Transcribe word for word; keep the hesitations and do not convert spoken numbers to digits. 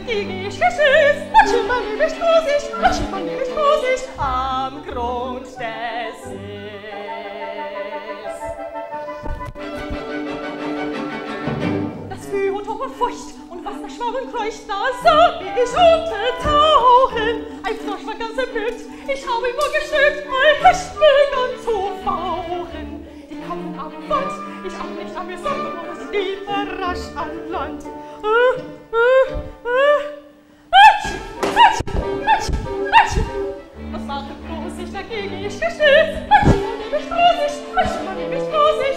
dagegen ich geschiss. Manche man nämlich Vorsicht, manche man nämlich Vorsicht am Grund des Sees. Das Feuer und Hoch und Feucht und Wasserschwammen kreucht, da sah ich untertauchen. Ein Frosch war ganz erblüht, ich habe ihn nur geschüttet, mein Hecht begann zu fauchen. Die kamen am Wand, ich auch nicht amüsant, und noch was lieber rasch an Land. Äh, äh, äh, Atsch, Atsch, Atsch, Atsch. Was mache bloß ich dagegen, ich gesteh's. Atsch, man nehme ich Vorsicht, Atsch, man nehme ich Vorsicht